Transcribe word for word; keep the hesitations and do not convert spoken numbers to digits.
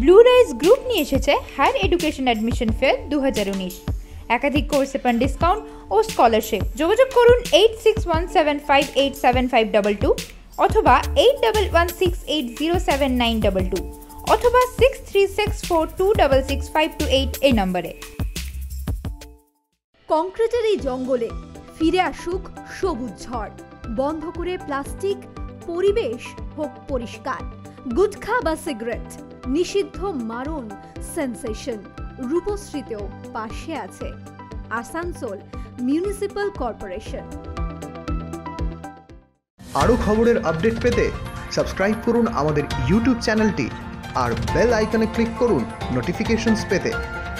Blue rise group নিয়ে এসেছে higher education admission fair দু হাজার উনিশ। একাধিক কোর্সে পান ডিসকাউন্ট ও স্কলারশিপ। যোগাযোগ করুন eight six one seven five eight seven five double two অথবা eight double one six eight zero seven nine double two অথবা six three six four two double six five two eight এই নম্বরে। কংক্রিটের এই জঙ্গলে ফিরে আসুক সবুজ ঝড়, বন্ধ করে প্লাস্টিক, পরিবেশ হোক পরিষ্কার। গুটখা বা সিগারেট নিষিদ্ধ, মারণ সেন্সেশন। রূপশ্রীতেও পাশে আছে আসানসোল মিউনিসিপাল কর্পোরেশন। আরও খবরের আপডেট পেতে সাবস্ক্রাইব করুন আমাদের ইউটিউব চ্যানেলটি আর বেল আইকনে ক্লিক করুন নোটিফিকেশনস পেতে।